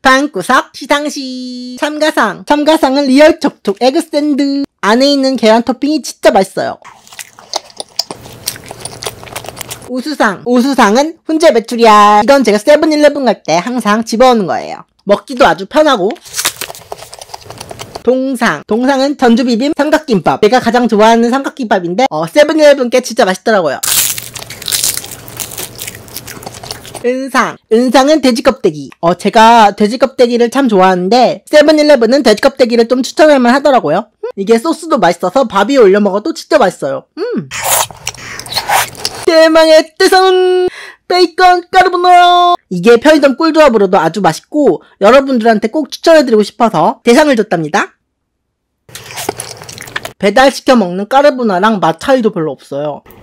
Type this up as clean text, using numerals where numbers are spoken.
방구석 시상식. 참가상은 리얼 촉촉 에그 샌드. 안에 있는 계란 토핑이 진짜 맛있어요. 우수상은 훈제 메추리알. 이건 제가 세븐일레븐 갈 때 항상 집어오는 거예요. 먹기도 아주 편하고. 동상은 전주비빔 삼각김밥. 제가 가장 좋아하는 삼각김밥인데 세븐일레븐 게 진짜 맛있더라고요. 은상은 돼지껍데기. 제가 돼지껍데기를 참 좋아하는데 세븐일레븐은 돼지껍데기를 좀 추천할만 하더라고요. 이게 소스도 맛있어서 밥 위에 올려 먹어도 진짜 맛있어요. 대망의 대상은 베이컨 까르보나라. 이게 편의점 꿀조합으로도 아주 맛있고 여러분들한테 꼭 추천해드리고 싶어서 대상을 줬답니다. 배달시켜 먹는 까르보나라랑 맛 차이도 별로 없어요.